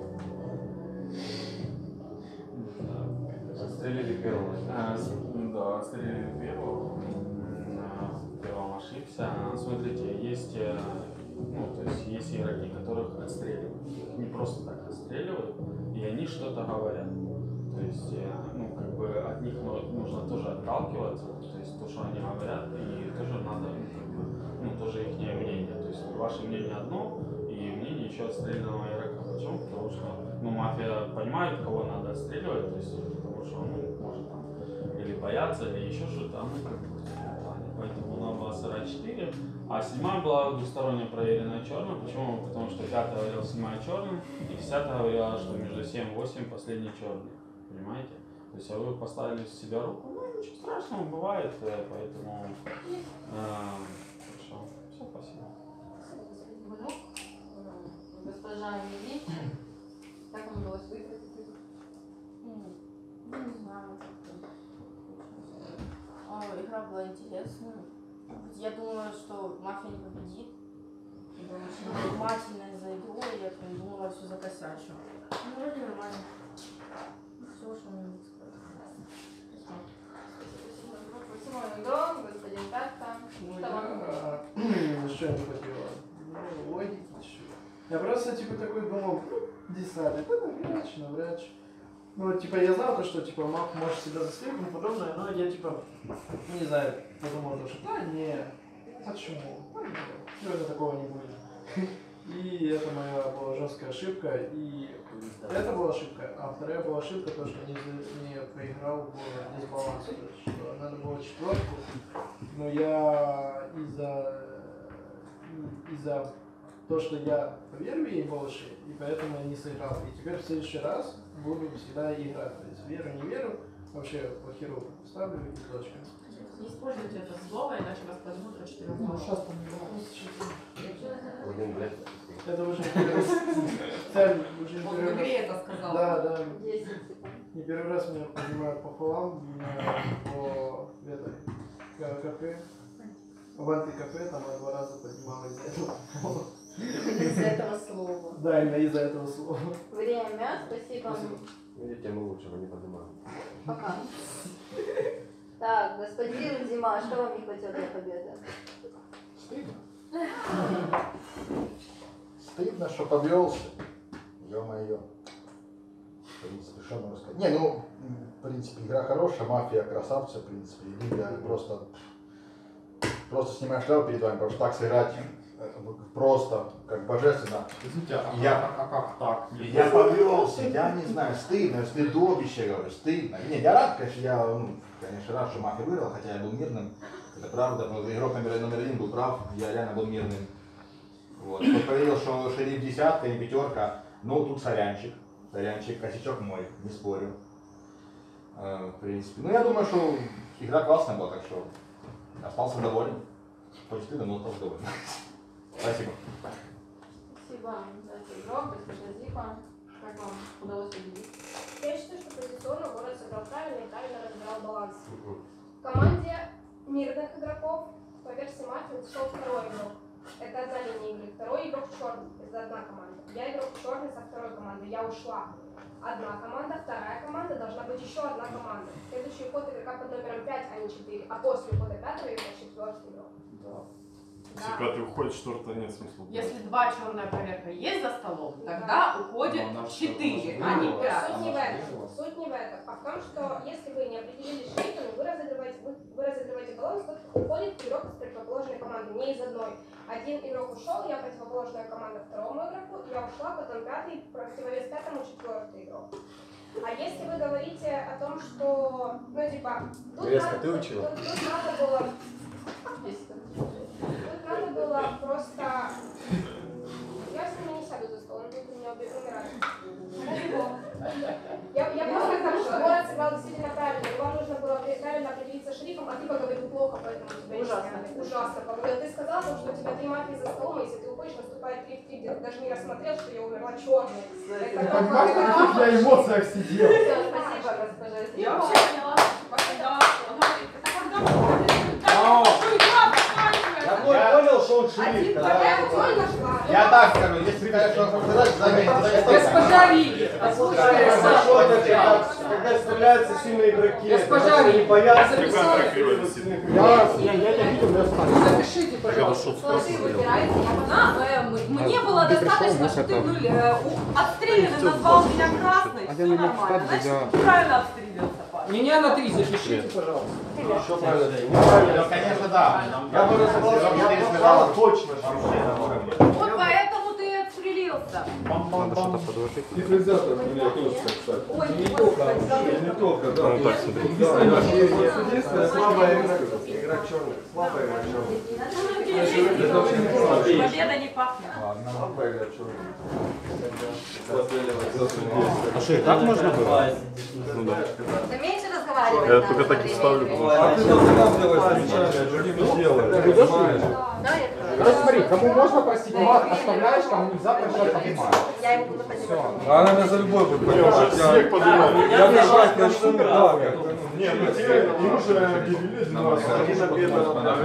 Отстрелили первого. Да, отстрелили первого. Первым ошибся. Смотрите, есть, то есть есть игроки, которых отстреливают. Их не просто так отстреливают, и они что-то говорят. То есть, как бы от них нужно тоже отталкиваться, то есть то, что они говорят, и тоже надо, тоже их мнение. То есть ваше мнение одно, и мнение еще отстрелянного игрока. Почему? Потому что, мафия понимает, кого надо отстреливать, то есть потому что, может там или бояться, или еще что-то, поэтому она была сыра 4, а 7-я была двусторонне проверенная черная. Почему? Потому что 5-я говорила 7-я черная, и 10-я говорила, что между 7 и 8 последний черный. Понимаете? То есть, а вы поставили в себя руку, ничего страшного бывает, поэтому хорошо. Все, спасибо. Госпожа Мили, как вам удалось выиграть? Не знаю. игра была интересная. Я думала, что мафия не победит. Я была очень внимательная за игру, и я прям думала, все закосячу. Ну, вроде нормально. Все, что мне надо сказать. Спасибо за игру, господин Пятка. Что вам? Что я не хотела? Ну, логики еще. Я просто типа такой думал, десятый, навряд ли. Ну, типа, я знал то, что типа маг может себя застрелить и тому подобное, но я типа, не знаю, подумал, что да, не, почему? Наверное, такого не будет. И это моя была жесткая ошибка, и это была ошибка, а вторая была ошибка, то, что не проиграл в дисбаланс, то есть, что надо было четверку, но я из-за то, что я поверю ей больше, и поэтому я не сыграл. И теперь в следующий раз буду всегда играть. То есть веру, не веру, вообще по херу ставлю и точка. Не используйте это слово, иначе вас возьмут по 4 Ну, сейчас там Один, блядь. это уже цель, уже Он в игре это сказал. Да. Не первый раз меня поднимают по фолам по этой кафе. В антикафе там я 2 раза поднимал из-за этого. Из-за этого слова. Да, именно из-за этого слова. Время, спасибо. Видите, мы лучше, мы не поднимаем. Пока. Так, господин Дима, что вам не хватило для победы? Стыдно. Стыдно, что подвелся. Ё-моё. В принципе, что можно сказать? Не, ну, в принципе, игра хорошая, мафия красавцы, в принципе. Лига просто снимаешь шляпу перед вами, потому что так сыграть просто, как божественно. Извините, Я как так? Я подвелся, я не знаю, стыдно, стыдобище, говорю, стыдно. Нет, я рад, конечно, рад, что мафия выиграла, хотя я был мирным, это правда, но игрок номер 1 был прав, я реально был мирным. Вот. Кто поверил, что шериф 10-ка и 5-ка, ну тут сорянчик, косячок мой, не спорю. В принципе. Ну я думаю, что игра классная была, так что остался доволен. Хоть стыдно, но остался доволен. Спасибо. Спасибо за эту игру, госпожа Зипа. Как вам удалось победить? Я считаю, что позиционно город сыграл правильно и правильно разбирал баланс. В команде мирных игроков по версии мафии шел второй игрок. Это одна линия игры. Второй игрок черный. Это одна команда. Я игрок черный со второй команды. Я ушла. Одна команда, вторая команда, должна быть еще одна команда. Следующий уход игрока под номером 5, а не 4. А после ухода 5-го игрока 4-й игрок. Если 5-й уходит, 4-го нет смысла. Если 2 черная поверха есть за столом, тогда уходит 4, а не 5. Суть не в этом. Суть не в этом. А в том, что если вы не определились шейками, вы разыгрываете баланс, то уходит игрок из противоположной команды, не из одной. Один игрок ушел, я противоположная команда второму игроку, я ушла, потом 5-й, противовес 5-му 4-й игрок. А если вы говорите о том, что, ну типа, тут надо было просто... Я с ними не сяду за стол, он будет у меня умирать. Я просто скажу, что город сыграл действительно правильно, и вам нужно было правильно определиться шерифом, а ты поговорил плохо, поэтому тебя не сняли. Ужасно поговорил. Ты сказал, что у тебя 3 мафии за столом, и если ты уходишь, наступает 3 в 3, где ты даже не рассмотрел, что я умерла черной. Понимаете, на каких я эмоциях сидел? Все, спасибо, госпожа Зипа. Я вообще поняла, когда он говорит, это когда уходит? Я понял, что он шериф. Я так скажу, если ты говоришь, что он сказать, заметь. Госпожа Риги, Когда вставляются сильные игроки, Госпожа Риги, не боятся. я не видел, я останусь. Запишите, пожалуйста. Сложи выбирайте, я Мне было достаточно, что ты отстрелянный назвал меня красной, все нормально. Значит, правильно отстрелился. Меня на 3 запишите, пожалуйста. Что правильно? Ну, конечно, да. Я бы разобрался, я сказал точно, что Вот поэтому ты и отстрелился. Надо что-то подложить. Синхронизатор у меня тоже, кстати. Ой, Не только, да. Ну так смотри. Единственная слабая игра черный. Слабая игра черный. Победа не пахнет. Слабая игра черный. А что, и так можно было? Да меньше разговаривать. разговаривать. Я надо только так и время. ставлю. А ты должен нам делать замечание, что ты не делаешь, понимаешь? Короче, смотри, кому можно простить, Влад оставляешь, кому нельзя прощать, обнимаешь. Я ему буду поднимать. Она меня за любой будет понимать. Всех поднимаю. Я бежать начну, да, как-то. Нет, ну тебе им уже гибели один раз. Один обед.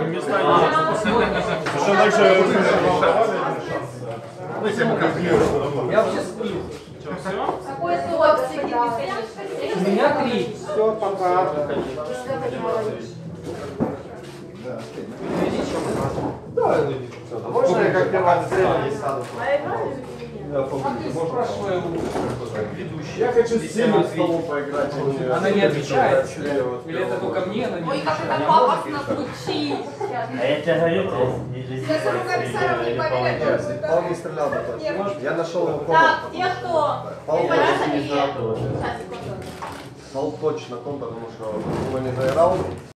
Уже дальше я буду ну, если мы как Я вообще сплю. Какой токсик, бесконечно. У меня 3. Все, пока. Да, иди. Можно я как первая цель не сяду? Я Спрашиваю ведущий. Я хочу с Симой с тобой поиграть. Она не отвечает. Или это только мне она не Ой, как отвечает? это пафосно звучит. А я тебе говорю, ты Я за комиссаром не поверю. Павел не стрелял бы точно. Я нашел его Так, комнату. те, кто Павел не точно поражали, не знал. сейчас, секунду. Павел точно ком, потому что его не заиграл.